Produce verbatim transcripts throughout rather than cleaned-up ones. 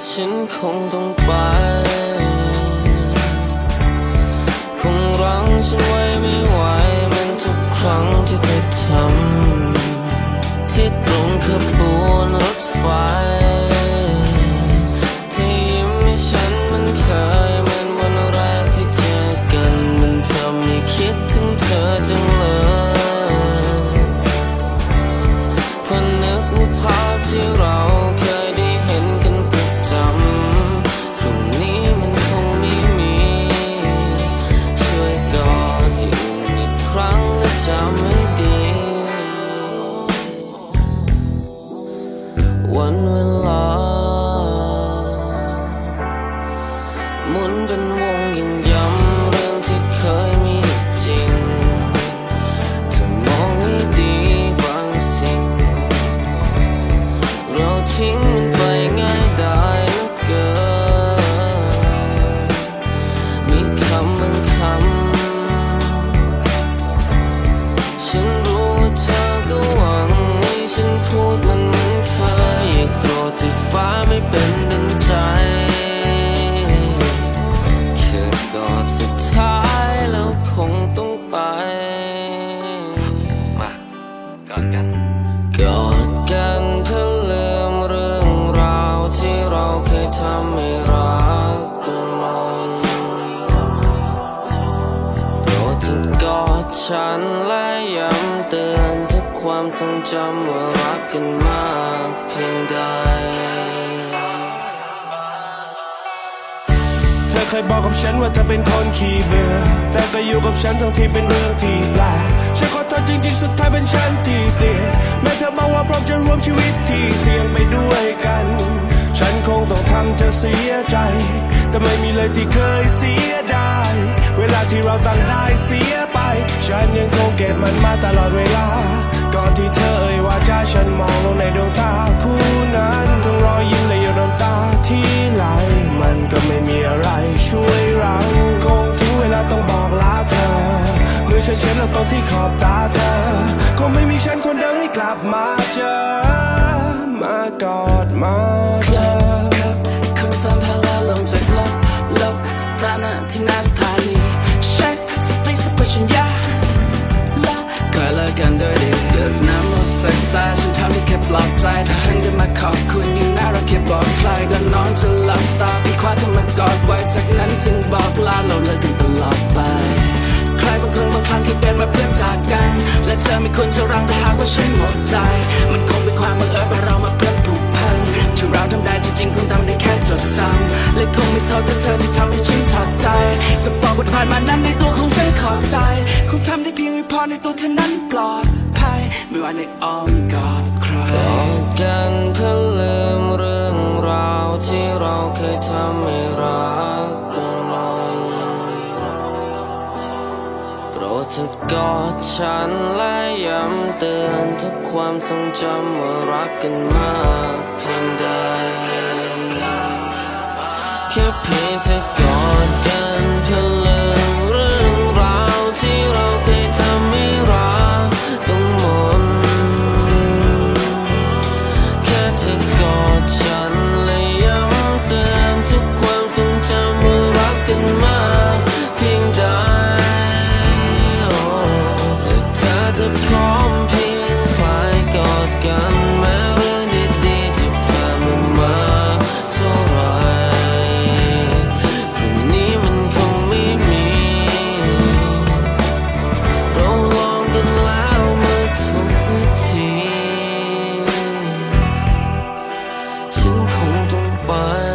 ฉันคงต้องไปคงรั้งฉันไว้ไม่ไหวมันทุกครั้งที่เธอทำที่ตรงขบวนรถไฟที่ยิ้มให้ฉันมันเคยเหมือนวันแรกที่เจอกันมันทำให้คิดถึงเธอจังเลยพอนึกว่าภาพที่เราเคยได้เห็นกันประจำพรุ่งนี้มันคงไม่มีช่วยกอดให้อุ่นอีกครั้งและจำให้ดีวันเวลาหมุนเป็นวงยิ่งย้ำเรื่องที่เคยมีจริงเธอมองให้ดีบางสิ่งเราทิ้งมันไปง่ายได้เหลือเกินมีคำบางคำฉันรู้ว่าเธอก็หวังให้ฉันพูดมันเหมือนเคยอย่าโกรธที่ฟ้าไม่เป็นดังใจแค่กอดสุดท้ายแล้วคงต้องไปมากอดกันกอดกันเพื่อลืมเรื่องราวที่เราเคยทำให้รักกันมันโปรดเธอกอดฉันและย้ำเตือนทุกความทรงจำว่ารักกันมากเพียงใดเธอเคยบอกกับฉันว่าเธอเป็นคนขี้เบื่อแต่ก็อยู่กับฉันทั้งที่เป็นเรื่องที่แปลกฉันขอโทษจริงๆสุดท้ายเป็นฉันที่เปลี่ยนแม้เธอบอกว่าพร้อมจะรวมชีวิตที่เสี่ยงไปด้วยกันฉันคงต้องทำเธอเสียใจแต่ไม่มีเลยที่เคยเสียดายเวลาที่เราต่างได้เสียไปฉันยังคงเก็บมันมาตลอดเวลาก่อนที่เธอเอ่ยว่าจะฉันมองลงในดวงตาคู่นั้นทั้งรอยยิ้มและหยดน้ำตาที่ไหลมันก็ไม่มีอะไรช่วยเราคงถึงเวลาต้องบอกลาเธอเมื่อฉันเช็ดน้ำตาที่ขอบตาเธอคงไม่มีฉันคนเดิมให้กลับมาเจอมากอดมาเจอคนสัมภาระลงจากรถลบสถานะที่หน้าสถานีเช็คสติสัพพัญญาละเคยเลิกกันด้วยดีหยดน้ำลงจากตาฉันทำได้แค่ปลอบใจถ้าหันกลับมาขอบคุณยังน่ารักแค่บอกใครก็นอนจะหลับตาพี่คว้าเธอมากอดไว้จากนั้นจึงบอกลาเราเลิกกันตลอดไปใครบางคนบางครั้งแค่เป็นมาเพื่อนจากกันและเธอไม่ควรจะรังถ้าหากว่าฉันหมดใจมันคงเป็นความบังเอิญเพราะเรามาเพื่อนผูกพันที่เราทำได้จริงๆคงทำได้แค่จดจำและคงไม่โทษเธอที่ทำให้ฉันถอดใจจะบอกว่าผ่านมานั้นในตัวของฉันขอบใจคงทำได้เพียงให้พอในตัวเธอนั้นปลอดภัยไม่ว่าในอ้อมกอดใครกอดกันเพื่อลืมเรื่องราวที่เราเคยทำให้รักกันมันโปรดเธอกอดฉันและย้ำเตือนทุกความทรงจำว่ารักกันมากเพียงใดแค่เพียงแค่กอดกันเพื่อลืมเรื่องราวที่เราเคยทำให้รักต้องหมดแค่เธอกอดฉันและย้ำเตือนทุกความทรงจำว่ารักกันมากเพียงใดและเธอจะพร้อมเพียงคลายกอดกันแม้เรื่องดีๆจะผ่านมามาเท่าไรพรุ่งนี้มันคงไม่มีเราลองกันแล้วเมื่อทุกวิธีฉันคงต้องไป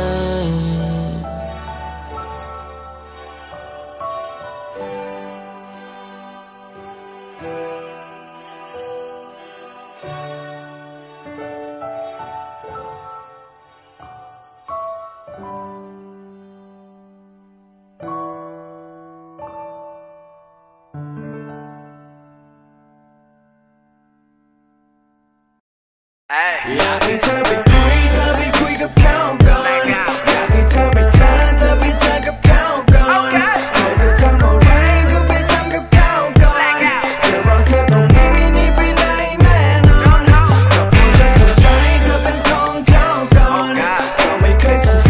อยากให้เธอไปคุยเธอไปคุยกับเขาก่อนอยากให้เธอไปเจอเธอไปเจอกับเขาก่อนเธอจะทำอะไรก็ไปทำกับเขาก่อนเธอรอเธอตรงนี้ไม่หนีไปไหนแน่นอนก็พอจะเข้าใจเธอเป็นของเขาก่อนก็ไม่เคยสง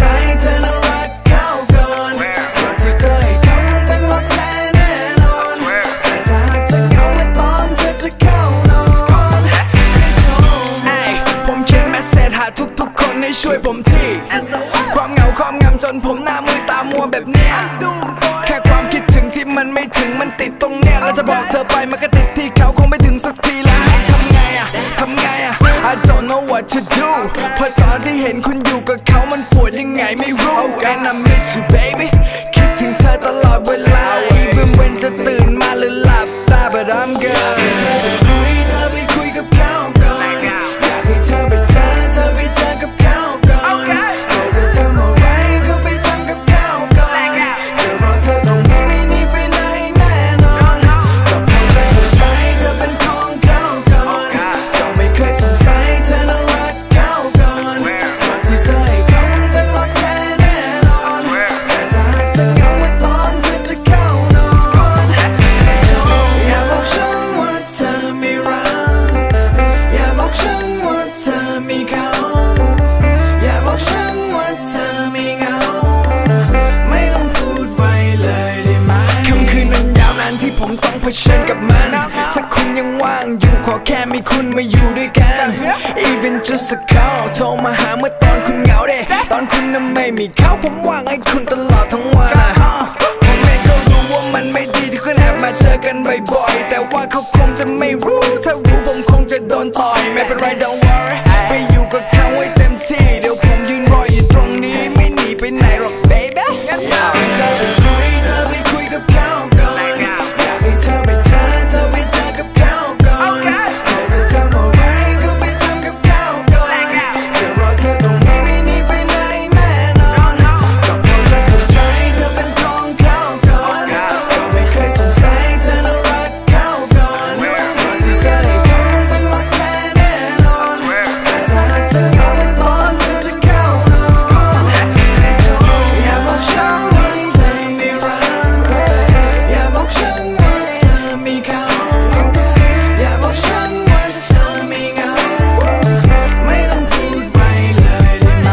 ช่วยผมทีความเหงาความงำจนผมหน้ามือตามัวแบบเนี้ยแค่ความคิดถึงที่มันไม่ถึงมันติดตรงเนี้ยเราจะบอกเธอไปมันก็ติดที่เขาคงไม่ถึงสักทีแล้วให้ทำไงอะทำไงอะ I don't know what to do เพราะตอนที่เห็นคุณอยู่กับเขามันปวดยังไงไม่รู้ And I miss you baby คิดถึงเธอตลอดเวลา Even when จะตื่นมาหรือหลับตา But I'm good เธอจะคุยเธอไปคุยกับเขาก่อนอยากให้เธอไปเจอเธอไปเจอกับเขาก่อนเธอจะทำอะไรก็ไปทำกับเขาก่อนจะรอเธอตรงนี้ไม่หนีไปไหนแน่นอนก็พอใจเธอไปเธอเป็นของเขาก่อนต้องไม่เคยสงสัยเธอน่ารักเขาก่อนรักที่เธอให้เขาคงเป็นรักแท้แน่นอนแต่ถ้าหากเธอเหงาเมื่อตอนเธอจะเข้านอนอย่าบอกฉันว่าเธอไม่รักอย่าบอกฉันว่าเธอมีเขาอย่าบอกฉันว่าเธอไม่เหงาไม่ต้องพูดไว้เลยได้ไหมค่ำคืนมันยาวนานที่ผมต้องเผชิญกับมันถ้าคุณยังว่างอยู่ขอแค่มีคุณมาอยู่ด้วยกัน Even just a call โทรมาหาเมื่อตอนคุณเหงาเด้ตอนคุณนั้นไม่มีเขาผมว่างให้คุณตลอดทั้งวันผมเองก็รู้ว่ามันไม่ดีที่คุณแอบมาเจอกันบ่อยๆแต่ว่าเขาคงจะไม่รู้ถ้ารู้ผมคงจะโดนต่อยไม่เป็นไร don't worry ไปอยู่กับเขาให้เต็มที่เดี๋ยวผมยืนรออยู่ตรงนี้ไม่หนีไปไหนหรอก baby อยากให้เธอไปคุยเธอไปคุยกับเขาก่อนอยากให้เธอไปเจอเธอไปเจอกับเขาก่อนเธอจะทำอะไรก็ไปทำกับเขาก่อนจะรอเธอตรงนี้ไม่หนีไปไหนแน่นอนก็พอจะเข้าใจเธอเป็นของเขาก่อนก็ไม่เคยสงสัยเธอน่ารักเขาก่อนรักที่เธอให้เขาคงเป็นรักแท้แน่นอนแต่ถ้าหากเธอเหงาเมื่อตอนเธอจะเข้านอนอย่าบอกฉันว่าเธอไม่รักอย่าบอกฉันว่าเธอมีเขาอย่าบอกฉันว่าเธอไม่เหงาไม่ต้องพูดไปเลยได้ไหม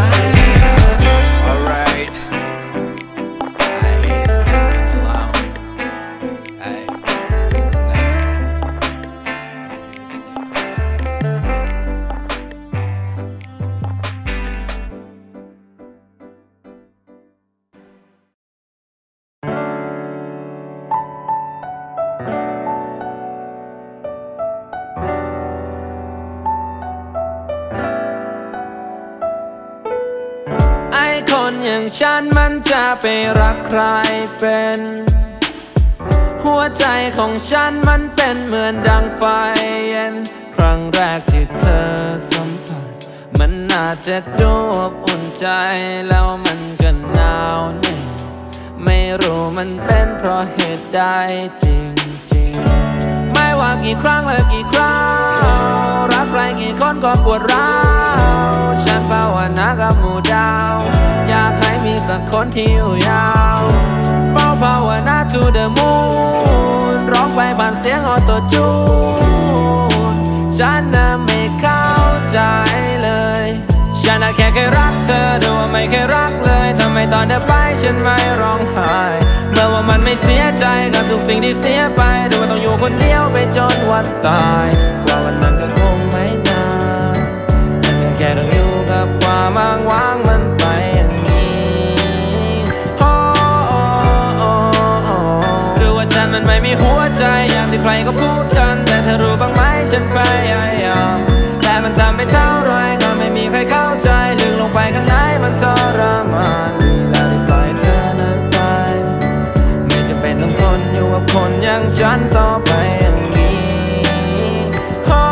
Alright I hate sleeping alone Hey tonight ไอ้คนอย่างฉันมันจะไปรักใครเป็นหัวใจของฉันมันเป็นเหมือนดังไฟเย็นครั้งแรกที่เธอสัมผัสมันอาจจะดูอบอุ่นใจแล้วมันก็หนาวแน่ไม่รู้มันเป็นเพราะเหตุใดจริงๆไม่ว่ากี่ครั้งและกี่คราวรักใครกี่คนก็ปวดร้าวฉันภาวนากับหมู่ดาวอยากให้มีสักคนที่อยู่ยาวเฝ้าภาวนา to the moon ร้องไปผ่านเสียงออโต้จูนฉันน่ะไม่เข้าใจเลยฉันน่ะแค่เคยรักเธอดูว่าไม่เคยรักเลยทำไมตอนเธอไปฉันไม่ร้องไห้เมื่อว่ามันไม่เสียใจกับทุกสิ่งที่เสียไปดูว่าต้องอยู่คนเดียวไปจนวันตายกว่าวันนั้นก็คงไม่นานฉันแค่ต้องอยู่กับความอ้างว้างมันไปอย่างนี้โอ้โอ้โอ้โอ้หรือว่าฉันมันไม่มีหัวใจอย่างที่ใครก็พูดกันแต่เธอรู้บ้างไหมฉันพยายามแต่มันทำไม่เท่าไรก็ไม่มีใครเข้าใจลึกลงไปข้างในมันทรมานแล้วได้ปล่อยเธอนั้นไปไม่จำเป็นต้องทนอยู่กับคนอย่างฉันต่อไปอย่างนี้โอ้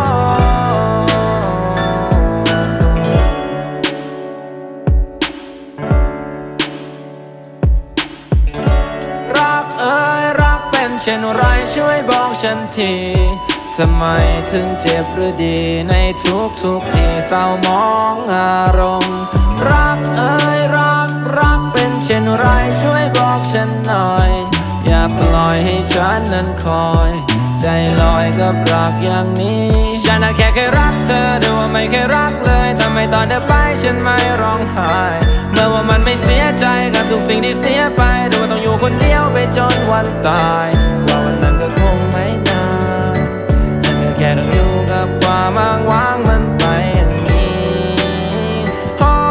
รักเอ่ยรักเป็นเช่นไรช่วยบอกฉันทีทำไมถึงเจ็บหรือดีในทุกทุกที่เศร้ามองอารมณ์รักเอ่ยรักรักเป็นเช่นไรช่วยบอกฉันหน่อยอย่าปล่อยให้ฉันนั้นคอยใจลอยกับรักอย่างนี้ฉันน่ะแค่เคยรักเธอดูว่าไม่เคยรักเลยทำไมตอนเธอไปฉันไม่ร้องไห้เมื่อว่ามันไม่เสียใจกับทุกสิ่งที่เสียไปดูว่าต้องอยู่คนเดียวไปจนวันตายกว่าวันนั้นก็คงไม่นานแค่ต้องอยู่กับความอ้างว้างมันไปอย่างนี้โอ้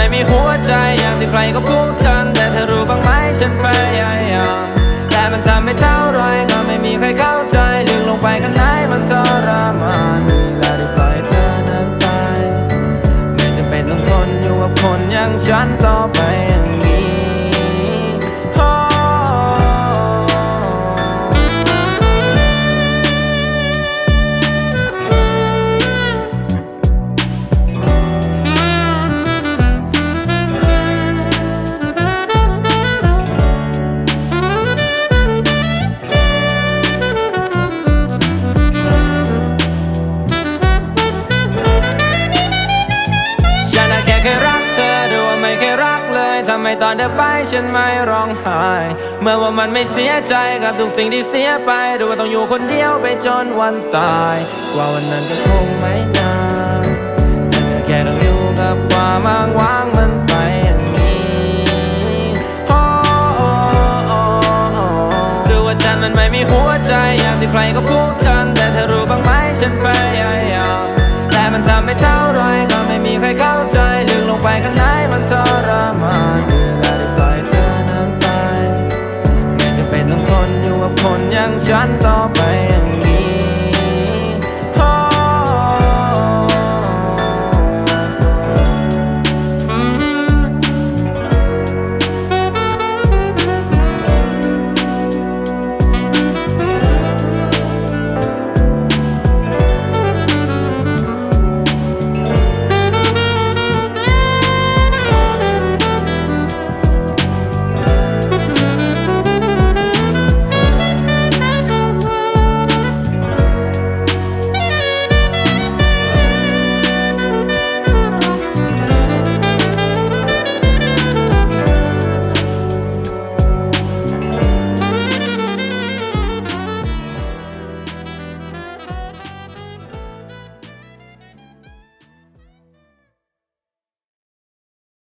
มีหัวใจอย่างที่ใครก็พูดกันแต่เธอรู้บ้างไหมฉันพยายามแต่มันทำไม่เท่าไรก็ไม่มีใครเข้าใจลึกลงไปข้างในมันทรมานเวลาได้ปล่อยเธอนั้นไปไม่จำเป็นต้องทนอยู่กับคนอย่างฉันต่อไปอย่างนี้ทำไมตอนเธอไปฉันไม่ร้องไห้เมื่อว่ามันไม่เสียใจกับทุกสิ่งที่เสียไปหรือว่าต้องอยู่คนเดียวไปจนวันตายว่าวันนั้นก็คงไม่นานฉันแค่ต้องอยู่กับความอ้างว้างมันไปอย่างนี้หรือว่าฉันมันไม่มีหัวใจอย่างที่ใครก็พูดกันแต่เธอรู้บ้างไหมฉันพยายามแต่มันทำไม่เท่าไรก็ไม่มีใครเข้าใจลึกลงไปข้างในมันทรมานเวลาได้ปล่อยเธอนั้นไปไม่จำเป็นต้องทนอยู่กับคนอย่างฉันต่อไปอย่าง